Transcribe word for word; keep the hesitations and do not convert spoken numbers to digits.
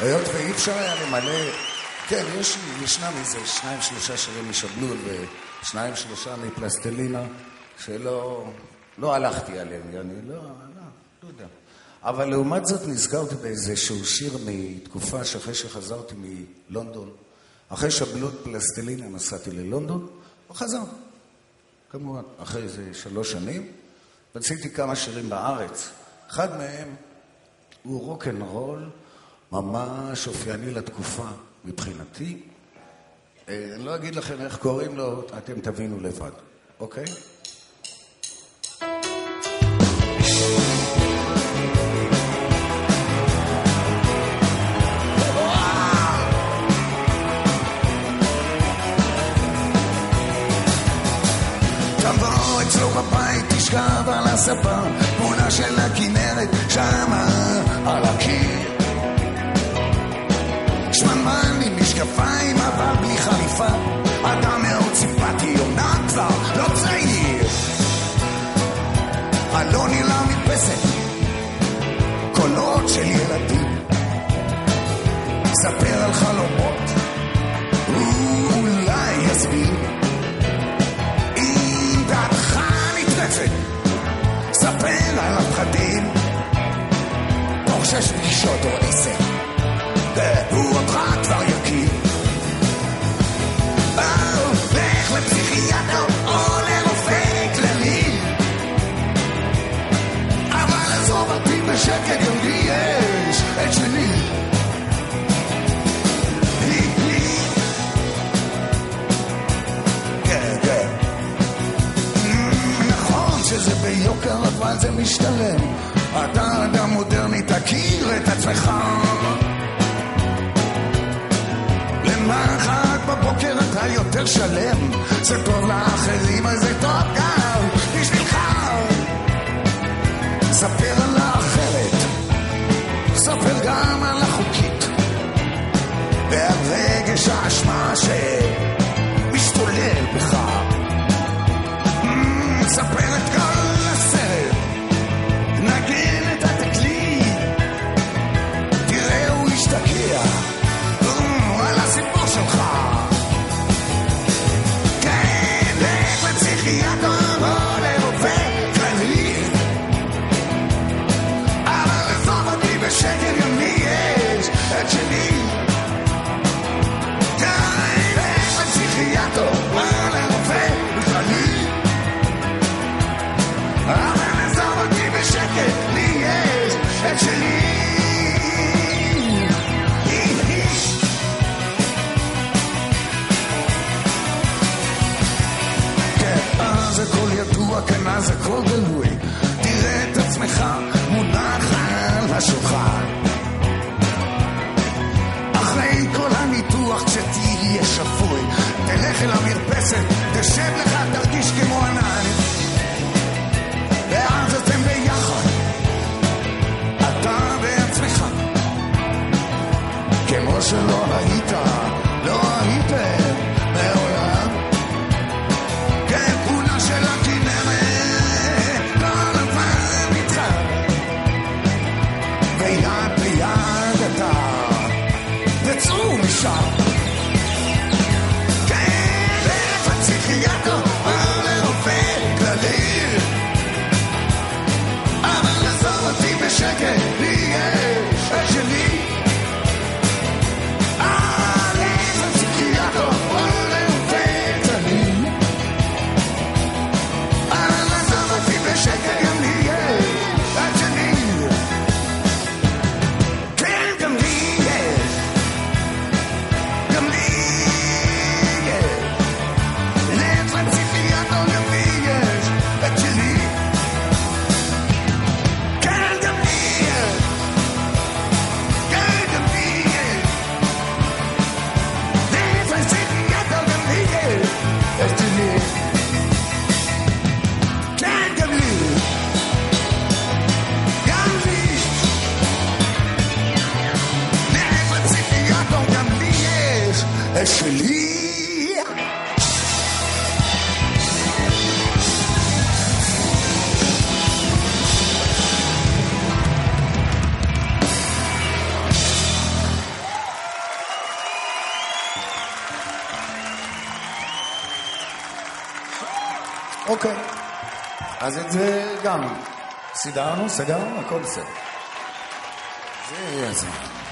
היות ואי אפשר היה למלא... כן, יש, ישנם איזה שניים שלושה שירים משבלול ושניים שלושה מפלסטלינה שלא לא הלכתי עליהם, אני לא, לא, לא יודע. אבל לעומת זאת נזכרתי באיזשהו שיר מתקופה שאחרי שחזרתי מלונדון, אחרי שבלול פלסטלינה נסעתי ללונדון, וחזרתי. כמובן, אחרי איזה שלוש שנים, ועשיתי כמה שירים בארץ. אחד מהם הוא רוק'נ'רול, ממש אופייני לתקופה מבחינתי. אני לא אגיד לכם איך קוראים לו, אתם תבינו לבד, אוקיי? תבוא אצלו בבית, תשכב על הספה, תמונה של הכנרת, שמה על הקיר. שמנמן עם משקפיים, אבל בלי חליפה, אדם מאוד סימפטי, אומנם כבר לא צעיר. אלון נראה מרפסת, קולות של ילדים, ספר על חלומות, אולי יסביר. אם דעתך נטרפת, ספר על הפחדים, תוך שש פגישות או עשר, והוא אותך כבר יכיר. או, לך לפסיכיאטר או לרופא כללי, אבל עזוב אותי בשקט, גם לי יש את שלי. לי, לי. כן, כן. נכון שזה ביוקר, אבל זה משתלם. אתה אדם מודרני, תכיר את עצמך. למחרת בבוקר אתה יותר שלם, זה טוב לאחרים, אז זה טוב גם בשבילך. ספר על האחרת, ספר גם על החוקית, ועל רגש האשמה שמשתולל בך. ספר את כל הסרט, נגן את התקליט, תראה הוא ישתקע על הסיפור שלך. כן, לך לפסיכיאטר או לרופא כללי, אבל עזוב אותי בשקט, גם לי יש את שלי. כן, לך לפסיכיאטר או לרופא כללי, אבל עזוב אותי בשקט, לי יש את שלי. זה כל ידוע, כנה זה כל גלוי, תראה את עצמך מונח על השולחן. אחרי כל הניתוח כשתהיה שפוי, תלך אל המרפסת, תשב לך, תרגיש כמו ענן, ואז אתם ביחד, אתה בעצמך, כמו שלא היית, לא הייתם מעולם. של הכנרת, כל הזמן איתך, ויד ביד אתה, תצאו משם. כן, לך לפסיכיאטר או לרופא כללי, אבל עזוב אותי בשקט, לי יש את שלי. אה, לך לפסיכיאטר או לרופא כללי, שקט, גם לי יש את שלי. כן, גם לי יש, גם לי יש. לך לפסיכיאטר, גם לי יש את שלי. כן, גם לי יש, כן, גם לי יש. לך לפסיכיאטר, גם לי יש את שלי. כן, גם לי. שלי. אוקיי. אז את זה גם סידרנו, סגרנו, הכל בסדר. זה יהיה הזמן.